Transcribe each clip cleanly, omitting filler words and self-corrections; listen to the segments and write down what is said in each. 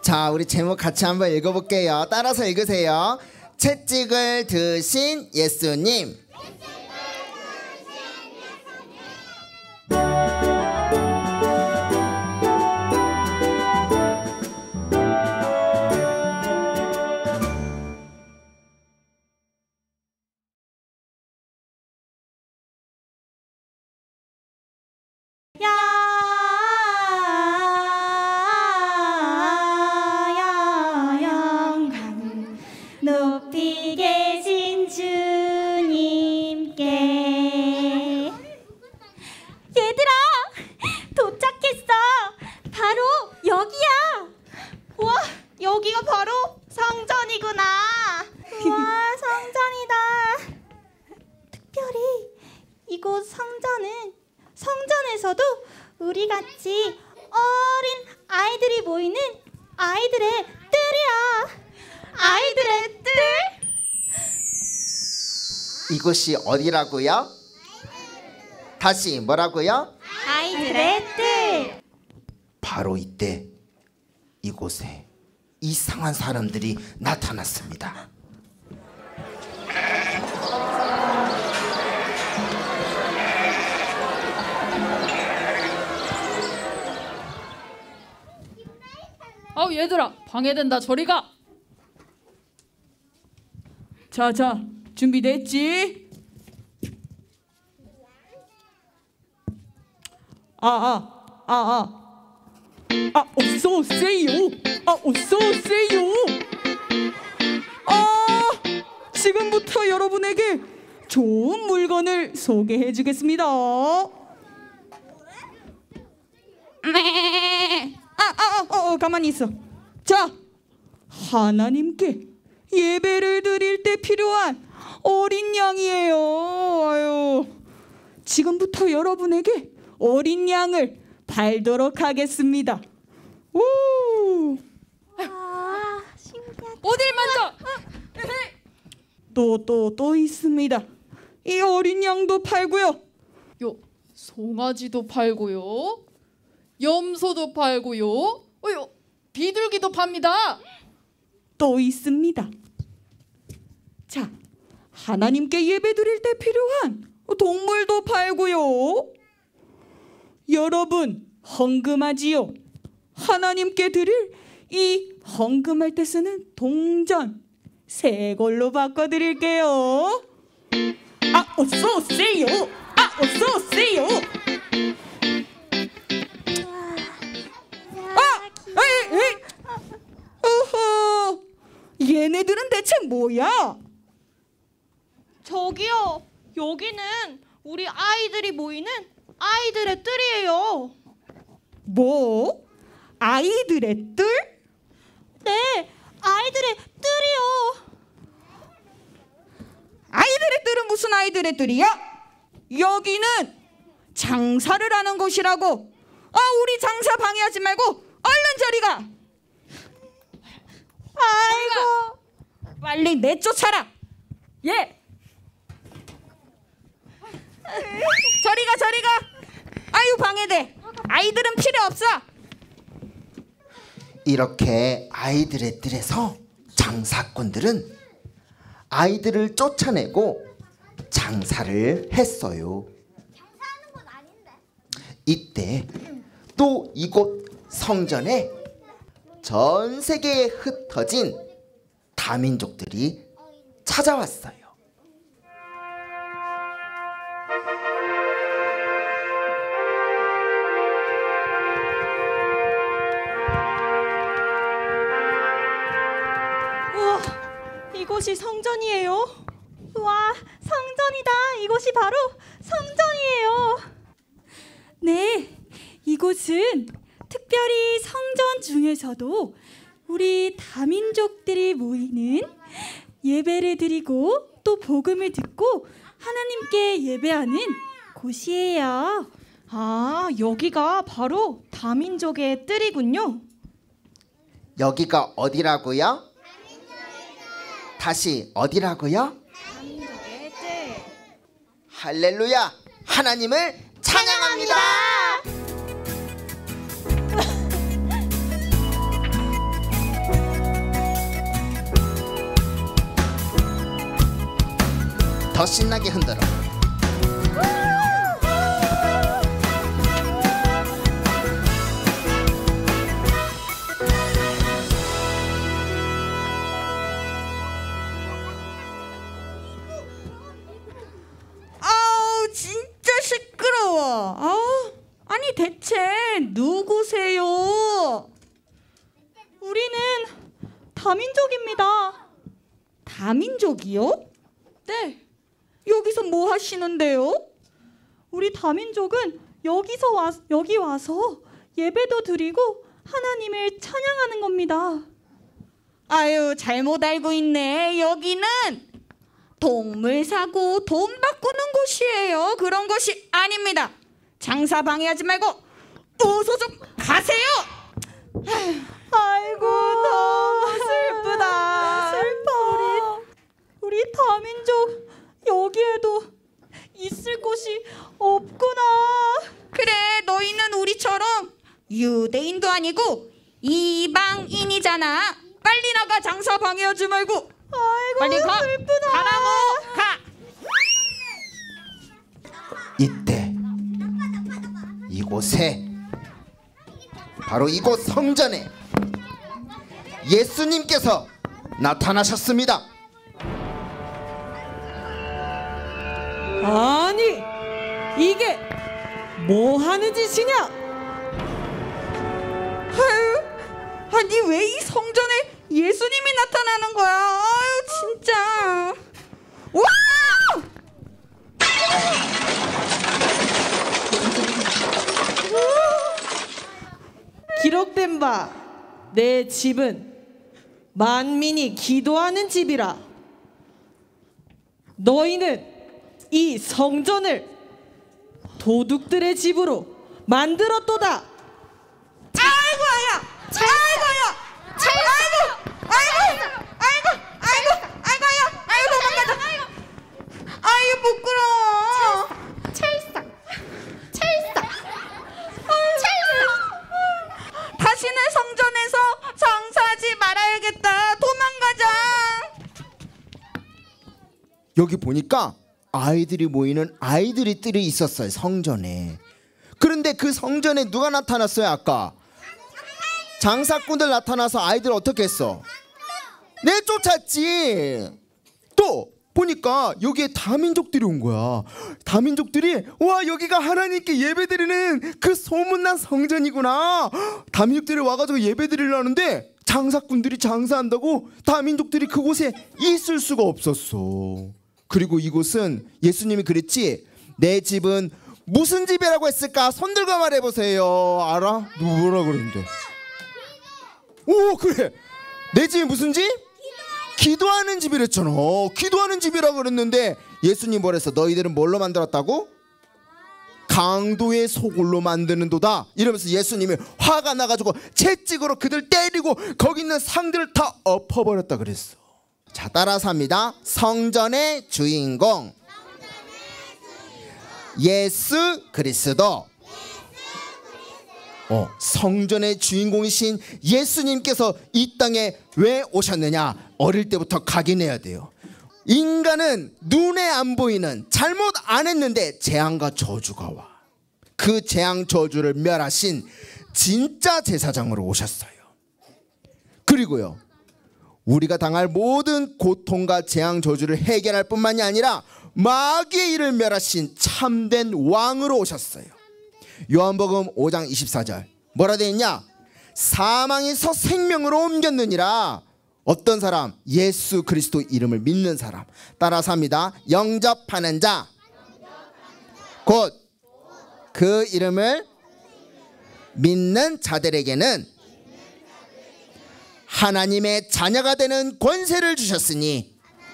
자, 우리 제목 같이 한번 읽어볼게요. 따라서 읽으세요. 채찍을 드신 예수님. 높이 계신 주님께. 얘들아, 도착했어. 바로 여기야. 와, 여기가 바로 성전이구나. 와, 성전이다. 특별히 이곳 성전에서도 우리같이 어린 아이들이 모이는 아이들의 뜰이야. 아이들의 뜰? 이곳이 어디라고요? 다시 뭐라고요? 아이들의 뜰. 바로 이때 이곳에 이상한 사람들이 나타났습니다. 얘들아, 방해된다. 저리 가. 자, 준비됐지? 어서 오세요. 어서 오세요. 지금부터 여러분에게 좋은 물건을 소개해 주겠습니다. 가만히 있어. 자, 하나님께 예배를 드릴 때 필요한 어린 양이에요. 아유, 지금부터 여러분에게 어린 양을 팔도록 하겠습니다. 오! 신기하다. 어딜 만져? 또 있습니다. 이 어린 양도 팔고요. 송아지도 팔고요. 염소도 팔고요. 비둘기도 팝니다. 또 있습니다. 자, 하나님께 예배 드릴 때 필요한 동물도 팔고요. 여러분, 헌금하지요. 하나님께 드릴 이 헌금할 때 쓰는 동전 새 걸로 바꿔드릴게요. 어서 오세요. 어서 오세요. 어허, 얘네들은 대체 뭐야? 저기요, 여기는 우리 아이들이 모이는 아이들의 뜰이에요. 뭐? 아이들의 뜰? 네, 아이들의 뜰이요. 아이들의 뜰은 무슨 아이들의 뜰이야? 여기는 장사를 하는 곳이라고. 우리 장사 방해하지 말고 얼른 저리 가. 아이고, 빨리 내쫓아라. 예. 저리 가. 아유, 방해돼. 아이들은 필요 없어. 이렇게 아이들의 뜰에서 장사꾼들은 아이들을 쫓아내고 장사를 했어요. 장사하는 건 아닌데. 이때 또 이곳 성전에 전 세계에 흩어진 다민족들이 찾아왔어요. 우와, 이곳이 성전이에요. 와, 성전이다. 이곳이 바로 성전이에요. 네, 이곳은 특별히 성전 중에서도 우리 다민족들이 모이는 예배를 드리고 또 복음을 듣고 하나님께 예배하는 곳이에요. 여기가 바로 다민족의 뜰이군요. 여기가 어디라고요? 다시 어디라고요? 다민족의 뜰. 할렐루야! 하나님을 찬양합니다. 더 신나게 흔들어. 아우 진짜 시끄러워. 아니 대체 누구세요? 우리는 다민족입니다. 다민족이요? 네, 여기서 뭐 하시는데요? 우리 다민족은 여기 와서 예배도 드리고 하나님을 찬양하는 겁니다. 아유 잘못 알고 있네. 여기는 동물 사고 돈 바꾸는 곳이에요. 그런 곳이 아닙니다. 장사 방해하지 말고 어서 좀 가세요. 아이고 너무 슬프다. 슬퍼. 우리 다민족 여기에도 있을 곳이 없구나. 그래 너희는 우리처럼 유대인도 아니고 이방인이잖아. 빨리 나가. 장사 방해하지 말고. 아이고 빨리 가. 슬프다. 가라고. 가. 이때 이곳에 바로 이곳 성전에 예수님께서 나타나셨습니다. 아니 이게 뭐 하는 짓이냐? 아유, 아니 왜 이 성전에 예수님이 나타나는 거야? 아유 진짜. 와! 기록된 바 내 집은 만민이 기도하는 집이라. 너희는 이 성전을 도둑들의 집으로 만들었도다. 아이고야. 아이고 도망가자. 아이고 부끄러워. 다시는 성전에서 장사하지 말아야겠다. 도망가자. 여기 보니까 아이들이 모이는 아이들이 뜰이 있었어요, 성전에. 그런데 그 성전에 누가 나타났어요? 아까 장사꾼들 나타나서 아이들 어떻게 했어? 내쫓았지. 또 보니까 여기에 다민족들이 온 거야. 다민족들이 와 여기가 하나님께 예배드리는 그 소문난 성전이구나. 다민족들이 와가지고 예배드리려는데 장사꾼들이 장사한다고 다민족들이 그곳에 있을 수가 없었어. 그리고 이곳은 예수님이 그랬지. 내 집은 무슨 집이라고 했을까? 손 들고 말해보세요. 알아? 뭐라 그랬는데? 오 그래. 내 집이 무슨 집? 기도하는 집이랬잖아. 기도하는 집이라고 그랬는데 예수님 뭐랬어? 너희들은 뭘로 만들었다고? 강도의 소굴로 만드는도다. 이러면서 예수님이 화가 나가지고 채찍으로 그들 때리고 거기 있는 상들을 다 엎어버렸다 그랬어. 자 따라서 합니다. 성전의 주인공 예수 그리스도. 성전의 주인공이신 예수님께서 이 땅에 왜 오셨느냐? 어릴 때부터 각인해야 돼요. 인간은 눈에 안 보이는 잘못 안 했는데 재앙과 저주가 와. 그 재앙 저주를 멸하신 진짜 제사장으로 오셨어요. 그리고요 우리가 당할 모든 고통과 재앙 저주를 해결할 뿐만이 아니라 마귀의 일을 멸하신 참된 왕으로 오셨어요. 요한복음 5장 24절 뭐라 되어 있냐? 사망에서 생명으로 옮겼느니라. 어떤 사람? 예수 그리스도 이름을 믿는 사람. 따라서 합니다. 영접하는 자 곧 그 이름을 믿는 자들에게는 하나님의 자녀가 되는 권세를 주셨으니.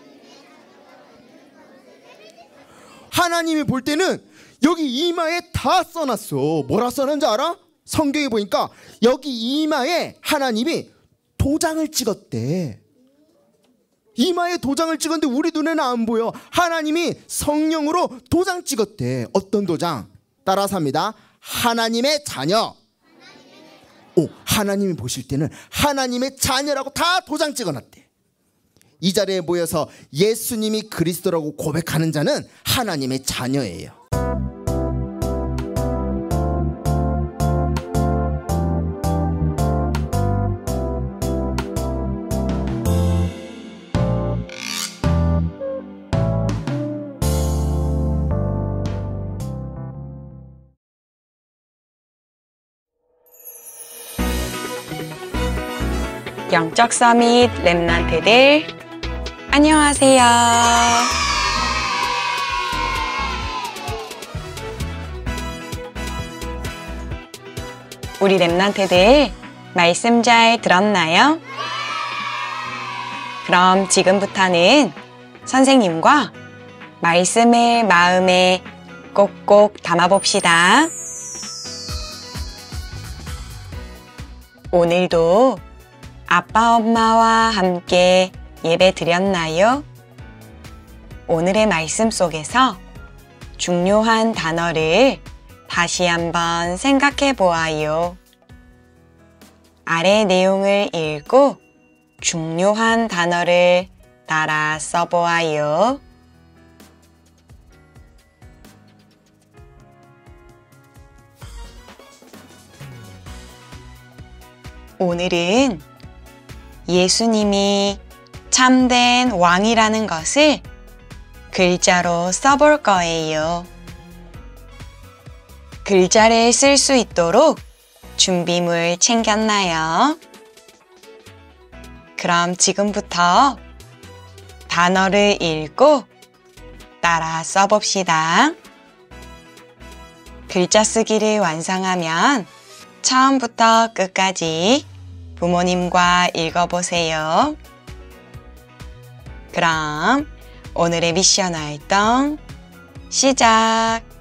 하나님이 볼 때는 여기 이마에 다 써놨어. 뭐라 써놨는지 알아? 성경에 보니까 여기 이마에 하나님이 도장을 찍었대. 이마에 도장을 찍었는데 우리 눈에는 안 보여. 하나님이 성령으로 도장 찍었대. 어떤 도장? 따라서 합니다. 하나님의 자녀. 하나님이 보실 때는 하나님의 자녀라고 다 도장 찍어놨대. 이 자리에 모여서 예수님이 그리스도라고 고백하는 자는 하나님의 자녀예요. 영적 서밋 렘넌트들 안녕하세요. 우리 렘넌트들 말씀 잘 들었나요? 그럼 지금부터는 선생님과 말씀을 마음에 꼭꼭 담아봅시다. 오늘도 아빠, 엄마와 함께 예배 드렸나요? 오늘의 말씀 속에서 중요한 단어를 다시 한번 생각해 보아요. 아래 내용을 읽고 중요한 단어를 따라 써보아요. 오늘은 예수님이 참된 왕이라는 것을 글자로 써볼 거예요. 글자를 쓸 수 있도록 준비물 챙겼나요? 그럼 지금부터 단어를 읽고 따라 써봅시다. 글자 쓰기를 완성하면 처음부터 끝까지 부모님과 읽어보세요. 그럼 오늘의 미션 활동 시작!